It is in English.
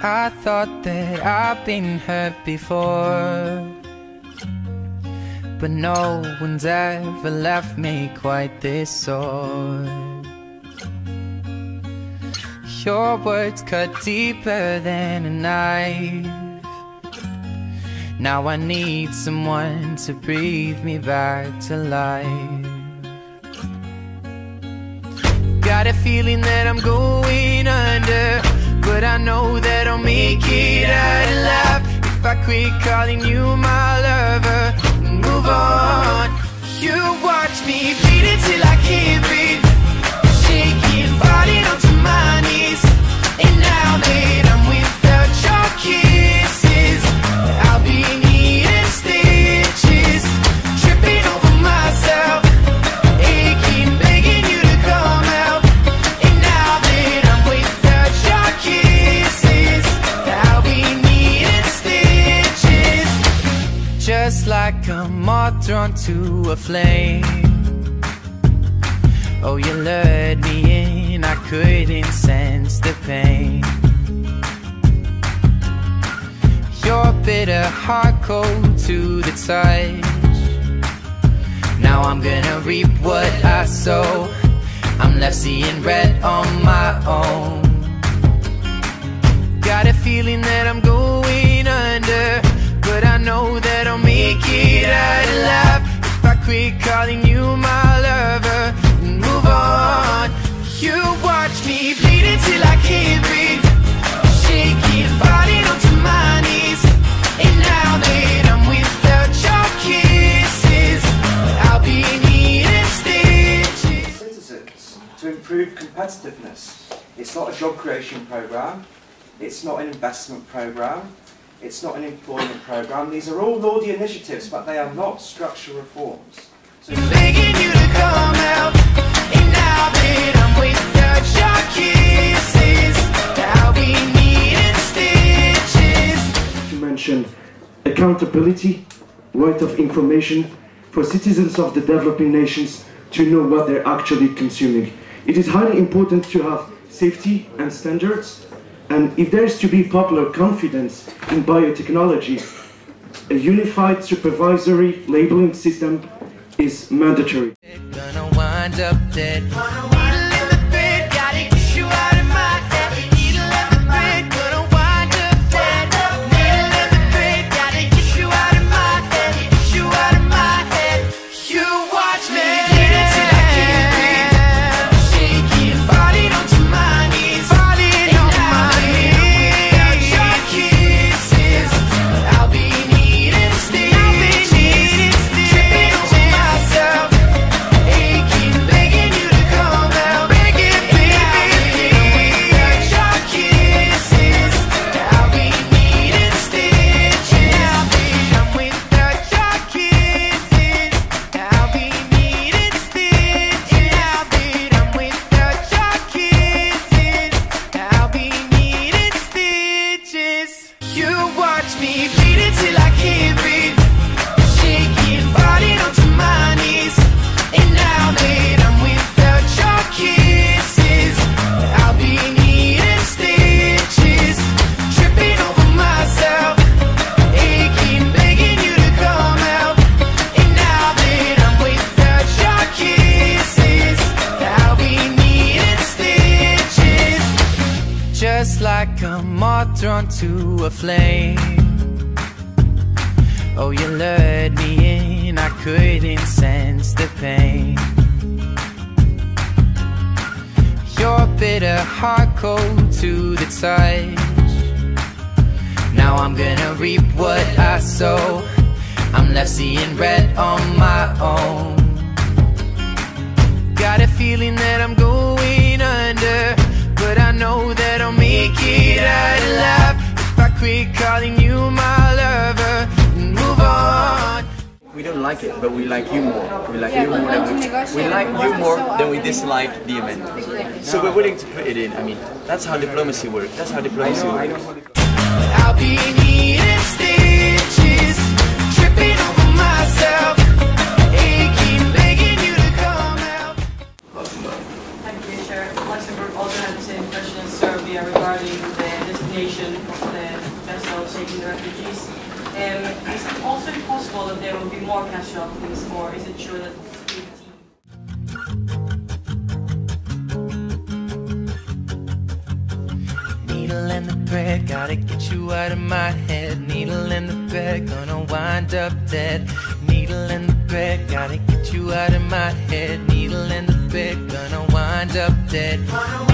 I thought that I've been hurt before, but no one's ever left me quite this sore. Your words cut deeper than a knife. Now I need someone to breathe me back to life. Got a feeling that I'm going under, but I know that I'll make it out alive if I quit calling you my lover and move on. You watch me bleed until I can't breathe, shaking, falling onto my knees. And now that I'm without your kisses, I'll be needing stitches, tripping over myself, aching, begging you to come out. And now that I'm without your kisses, I'll be needing stitches. Just like a moth drawn to a flame, oh, you lured me in, I couldn't sense the pain. Your bitter heart cold to the touch. Now I'm gonna reap what I sow. I'm left seeing red on my own. Got a feeling that I'm going under, but I know that I'll make it out alive if I quit calling you my lover and move on. You watch me bleed until I can't breathe, shaking, falling onto my knees. And now that I'm without your kisses, I'll be needing stitches. Citizens, to improve competitiveness. It's not a job creation programme, it's not an investment programme, it's not an employment programme. These are all lordy initiatives, but they are not structural reforms. So begging you to come out, and now that I'm without your kisses, I'll be needing stitches. To mention accountability, right of information for citizens of the developing nations to know what they're actually consuming. It is highly important to have safety and standards, and if there is to be popular confidence in biotechnology, a unified supervisory labeling system is mandatory. Gonna wind up dead. Needle in the bed, gotta get you out of my head. Needle in the bed, gonna wind up dead. Needle in the bed, gotta get you out of my head. Get you out of my head. You watch me bleed until I can't breathe, shaking, falling onto my knees. Falling on my knees. Without your kisses, I'll be needing stitches, tripping over myself, aching, begging you to come out. Begging, baby, without your kisses, I'll be needing stitches. I'm without your kisses, I'll be needing stitches. I'm without your kisses, I'll be needing stitches. You watch me bleed until I can't breathe, shaking, falling onto my knees. And now that I'm without your kisses, I'll be needing stitches, tripping over myself, aching, begging you to come out. And now that I'm without your kisses, I'll be needing stitches. Just like a moth drawn to a flame, oh, you lured me in, I couldn't sense the pain. Your bitter heart cold to the touch. Now I'm gonna reap what I sow. I'm left seeing red on my own. Got a feeling that I'm going under, but I know that I'll make it out alive if I quit calling you my lover and move on. We don't like it, but we like you more. We like you more than we dislike the amendment. So we're willing to put it in. I mean, that's how diplomacy works. That's how diplomacy works. I'll be needing stitches, tripping over myself, aching, begging you to come out. Thank you, Chair. Luxembourg also had the same question as Serbia regarding the destination job, please, or is it sure that Needle in the thread, gotta get you out of my head. Needle in the thread, gonna wind up dead. Needle in the thread, gotta get you out of my head. Needle in the thread, gonna wind up dead.